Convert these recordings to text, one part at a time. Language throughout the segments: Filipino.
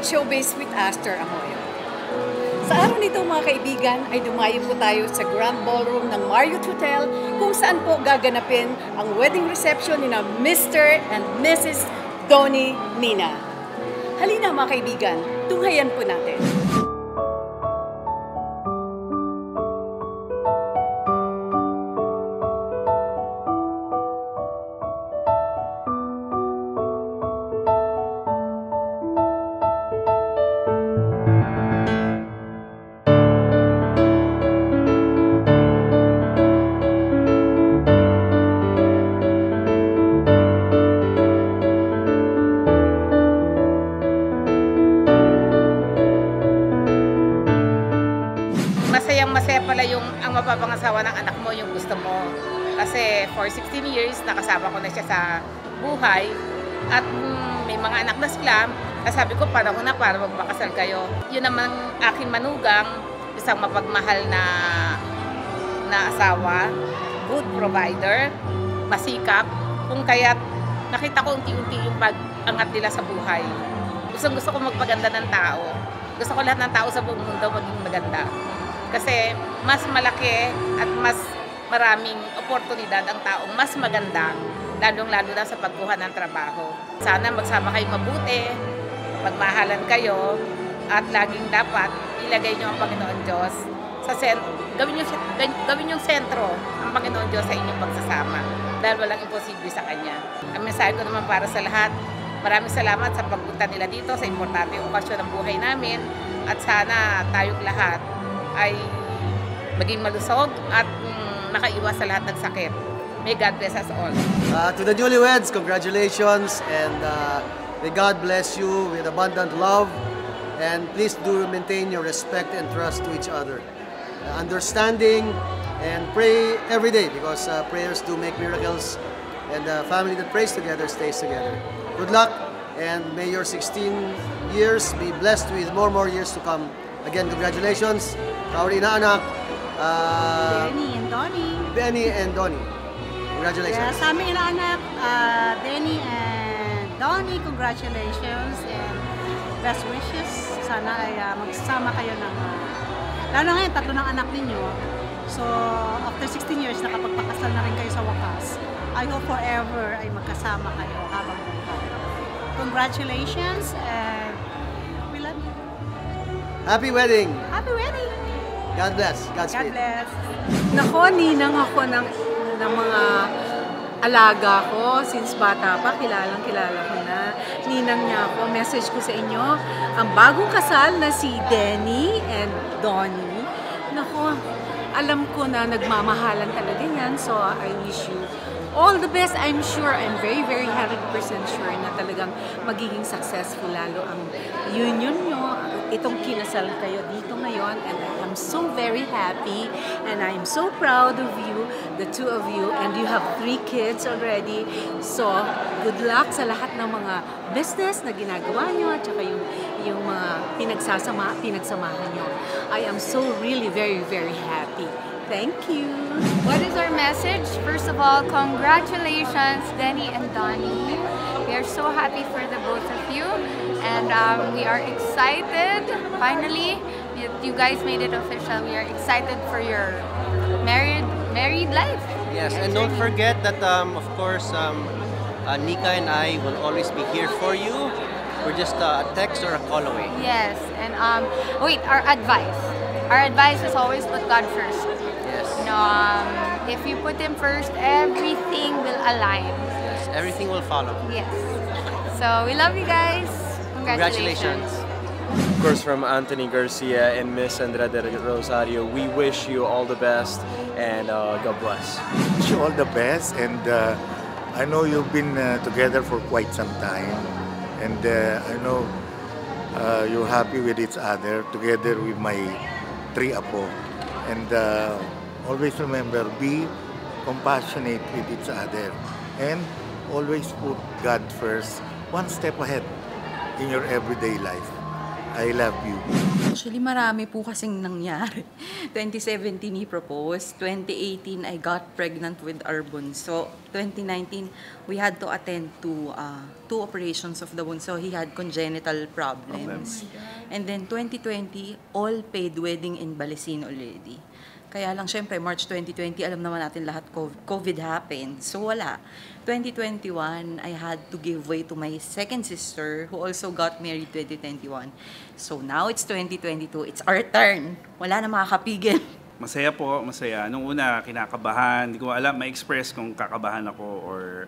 at Showbiz with Astor Amoyo. Sa araw nito mga kaibigan ay dumayo po tayo sa Grand Ballroom ng Marriott Hotel kung saan po gaganapin ang wedding reception ni na Mr. and Mrs. Donnie Mina. Halina mga kaibigan, tunghayan po natin. Masaya pala yung ang mapapangasawa ng anak mo, yung gusto mo. Kasi for 16 years, nakasama ko na siya sa buhay. At may mga anak na sila. Sabi ko, panahon na para magpakasal kayo. Yun naman aking manugang, isang mapagmahal na asawa, good provider, masikap. Kung kaya't nakita ko unti-unti yung pag-angat nila sa buhay. Gusto ko magpaganda ng tao. Gusto ko lahat ng tao sa buong mundo maging maganda. Kasi mas malaki at mas maraming oportunidad ang taong mas maganda, lalong-lalo na sa pagkuha ng trabaho. Sana magsama kayo mabuti, magmahalan kayo, at laging dapat ilagay nyo ang Panginoon Diyos sa gawin yung sentro ang Panginoon Diyos sa inyong pagsasama dahil walang imposible sa Kanya. Ang mensahe ko naman para sa lahat, maraming salamat sa pagpunta nila dito sa importante okasyon ng buhay namin at sana tayong lahat ay maging malusog at makaiwas sa lahat ng sakit. May God bless us all. To the newlyweds, congratulations, and may God bless you with abundant love, and please do maintain your respect and trust to each other. Understanding, and pray every day because prayers do make miracles, and the family that prays together stays together. Good luck, and may your 16 years be blessed with more years to come. Again, congratulations, our inaanak, Benny and Donnie. Congratulations. Yeah, sa aming inaanak, Benny and Donnie, congratulations and best wishes. Sana ay magsama kayo ng, lalo ngayon, 3 ng anak ninyo. So, after 16 years, nakapagpakasal na rin kayo sa wakas. I hope forever ay magkasama kayo habang buhay. Congratulations and we love you. Happy wedding! Happy wedding! God bless. Godspeed. God bless. Nako, ninang ako ng mga alaga ko. Since bata pa, kilala ko na. Ninang niya ako. Message ko sa inyo, ang bagong kasal na si Denny and Donnie. Nako, alam ko na nagmamahalan talaga yan. So, I wish you all the best. I'm sure, I'm very 100% sure na talagang magiging successful lalo ang union nyo. Itong kinasal kayo dito ngayon, and I'm so very happy and I'm so proud of you, the two of you, and you have 3 kids already. So, good luck sa lahat ng mga business na ginagawa nyo at saka yung mga pinagsamahan nyo. I am so really very happy. Thank you. What is our message? First of all, congratulations, Denny and Donnie. We are so happy for the both of you, and we are excited. Finally, you guys made it official. We are excited for your married life. Yes, and don't forget that of course Nika and I will always be here for you. We're just a text or a call away. Yes, and wait, our advice. Our advice is always put God first. Yes. You know, if you put Him first, everything will align. Yes, everything will follow. Yes. So we love you guys. Congratulations. Of course, from Anthony Garcia and Miss Sandra de Rosario, we wish you all the best and God bless. Wish you all the best, and I know you've been together for quite some time, and I know you're happy with each other together with my 3 apo. And always remember, be compassionate with each other and always put God first, one step ahead in your everyday life. I love you. Actually, marami po kasing nangyari. 2017, he proposed. 2018, I got pregnant with our bunso. 2019, we had to attend to 2 operations of the bunso. He had congenital problems. And then 2020, all paid wedding in Balesin already. Kaya lang, syempre, March 2020, alam naman natin lahat, COVID happened. So, wala. 2021, I had to give way to my second sister who also got married 2021. So, now it's 2022. It's our turn. Wala na makakapigil. Masaya po, masaya. Nung una, kinakabahan. Hindi ko alam, ma-express kung kakabahan ako or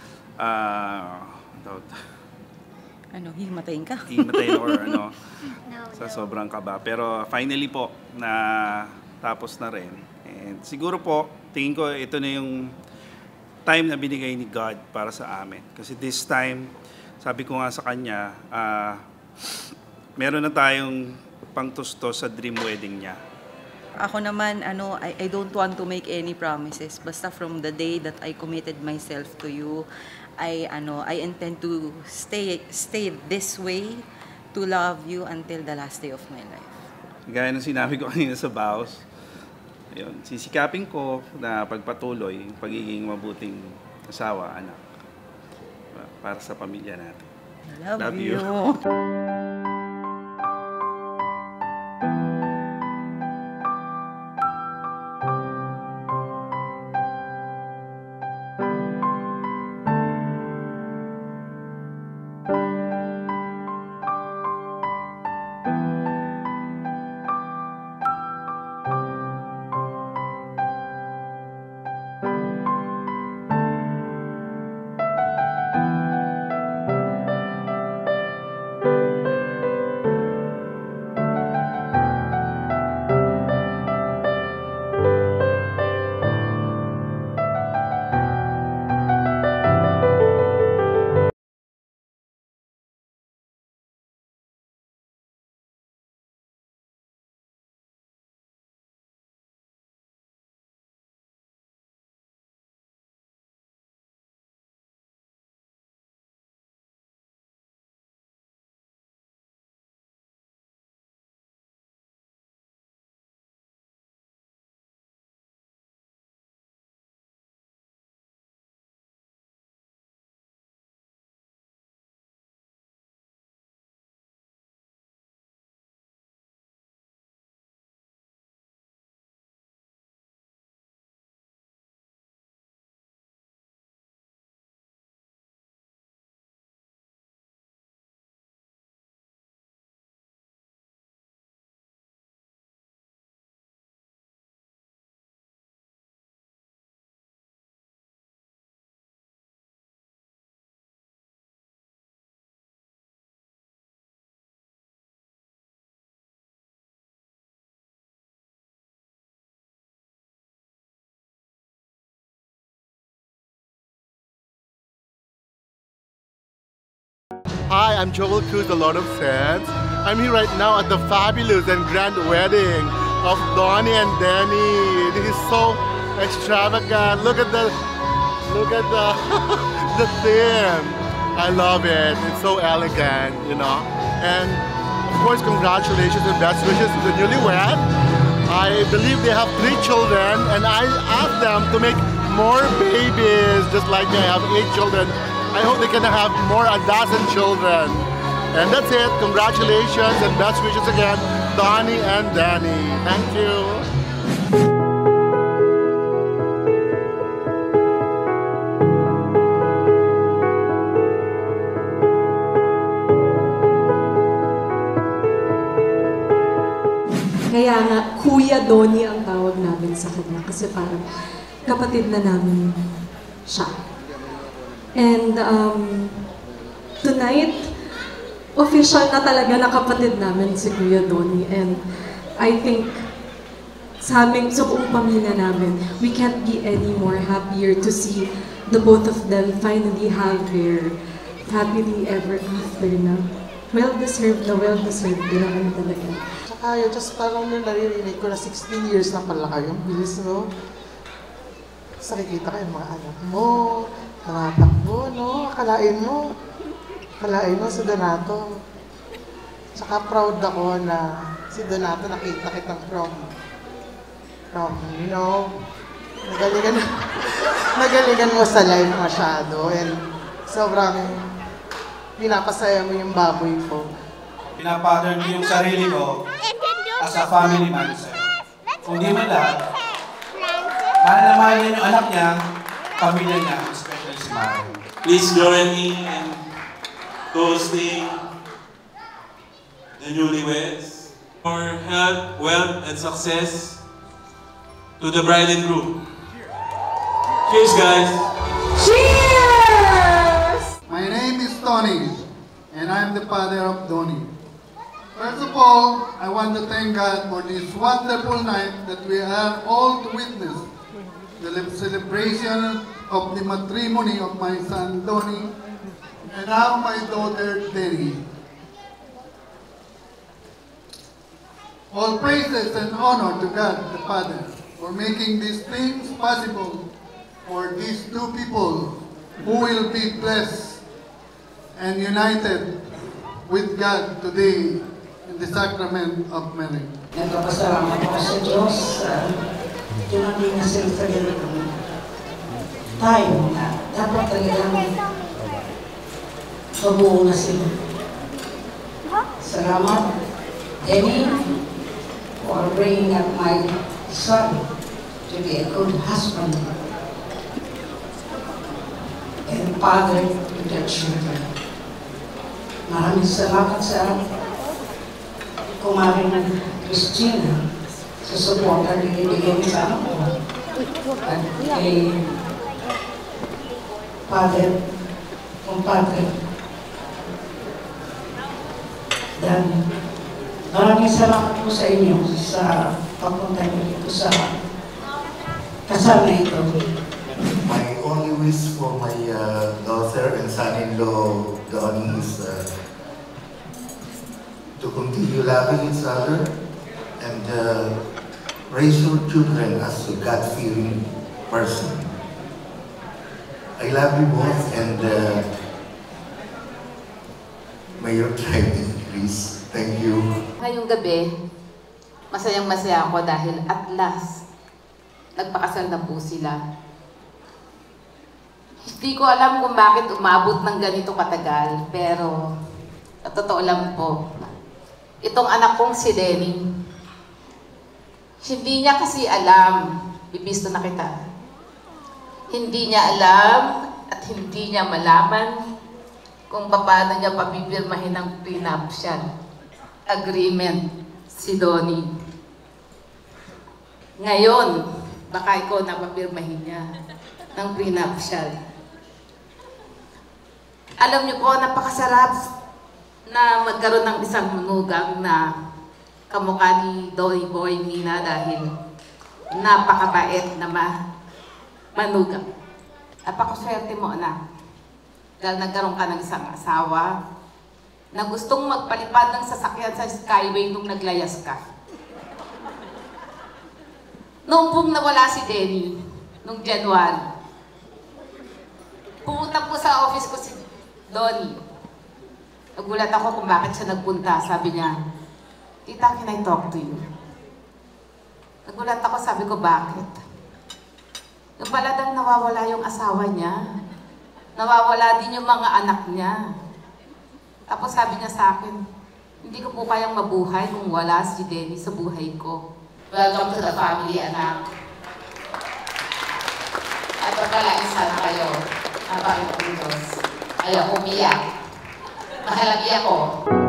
hihimatayin ka? Hihimatayin or sa sobrang kaba. Pero finally po, na tapos na rin. And siguro po, tingin ko ito na yung time na binigay ni God para sa amin. Kasi this time, sabi ko nga sa kanya, meron na tayong pangtusto sa dream wedding niya. Ako naman, I don't want to make any promises. Basta from the day that I committed myself to you, I intend to stay this way, to love you until the last day of my life. Gaya ng sinabi ko kanina sa vows, yun, sisikapin ko na pagpatuloy yung pagiging mabuting asawa, anak, para sa pamilya natin. Love you. Hi, I'm Joel Cruz, the Lord of Sense. I'm here right now at the fabulous and grand wedding of Donnie and Danny. This is so extravagant. Look at the the theme. I love it. It's so elegant, you know. And of course, congratulations and best wishes to the newlywed. I believe they have 3 children, and I asked them to make more babies, just like they have 8 children. I hope they can have more, a dozen children. And that's it. Congratulations and best wishes again, Donnie and Danny. Thank you. Kaya nga, Kuya Donnie ang tawag namin sa kanya kasi parang kapatid na namin siya. And tonight, official na talaga na kapatid namin si Kuya Donnie. And I think sa buong pamilya namin, we can't be any more happier to see the both of them finally have their happily ever after na. Well-deserved din naman talaga. Tsaka yun, just parang nung naririnig ko na 16 years na pala kayo, bilis no? Sa nakikita kayo mga anak mo, nakatakbo, no? Akalain mo sa Donato. Tsaka proud ako na si Donato nakita kitang from you know, nagalingan mo sa life masyado and sobrang pinapasaya mo yung baboy ko. Pinapattern ko yung sarili ko as a family man sa'yo. Kung di man lahat, mahal na mahal niya yung anak niya, pamilya niya, especially si Mario. Please join me in toasting the newlyweds for health, wealth, and success to the bride and groom. Cheers, guys! Cheers! My name is Tony, and I'm the father of Donnie. First of all, I want to thank God for this wonderful night that we are all to witness. The celebration of the matrimony of my son Donnie and now my daughter Terry. All praises and honor to God the Father for making these things possible for these two people who will be blessed and united with God today in the sacrament of marriage. Nagpapasalamat ako sa Diyos sa tinanong na sila sa ganito. Tayo na dapat talagang mabuo na sila. Salamat, Denny, for bringing up my son to be a good husband and father to their children. Maraming salamat sa kumarin ng Christina sa support na binibigay niya sa anak ko at kay Father, kumpadre. Dan maraming salamat po sa inyo sa pagpunta niyo dito sa kasal na ito. My only wish for my daughter and son-in-law, Donnie, is to continue loving each other and raise your children as a God-fearing person. I love you both and may your tribe increase. Thank you. Ngayong gabi, masayang-masaya ako dahil at last, nagpakasal na po sila. Hindi ko alam kung bakit umabot ng ganito katagal, pero sa totoo lang po, itong anak kong si Denny, hindi niya kasi alam, bibisto na kita, hindi niya alam at hindi niya malaman kung paano niya papipirmahin ang prenuptial agreement si Donnie. Ngayon, baka ikaw napapirmahin niya ng prenuptial. Alam niyo po, napakasarap na magkaroon ng isang manugang na kamukha ni Donnie Boy Mina dahil napakabait na manugang. Napakaswerte mo, anak. Dahil nagkaroon ka ng isang asawa na gustong magpalipad ng sasakyan sa skyway nung naglayas ka. Noong pong nawala si Denny, nung January, pumunta po sa office ko si Donnie. Nagulat ako kung bakit siya nagpunta. Sabi niya, "Tita, can I talk to you?" Nagulat ako, sabi ko, bakit? Yung paladang nawawala yung asawa niya. Nawawala din yung mga anak niya. Tapos sabi niya sa akin, hindi ko po kayang mabuhay kung wala si Denny sa buhay ko. Welcome to the family, anak. At pagkalaisa na kayo, ang Panginoon Diyos. Ayaw umiyak. Mahalagi ako.